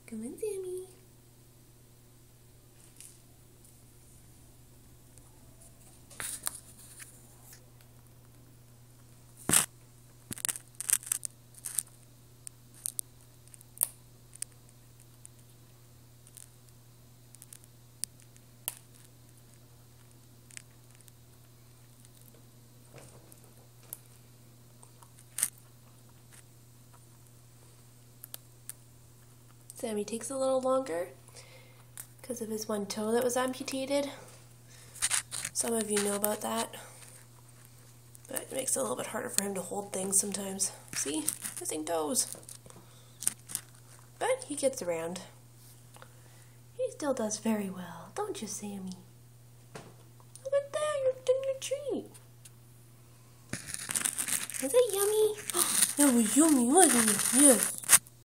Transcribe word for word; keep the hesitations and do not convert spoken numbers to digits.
Come on, Sammy. Sammy takes a little longer because of his one toe that was amputated. Some of you know about that, but it makes it a little bit harder for him to hold things sometimes. See? Missing toes. But he gets around. He still does very well, don't you, Sammy? Look at that, you're getting your treat. Was it yummy? That was yummy, wasn't it? Yes.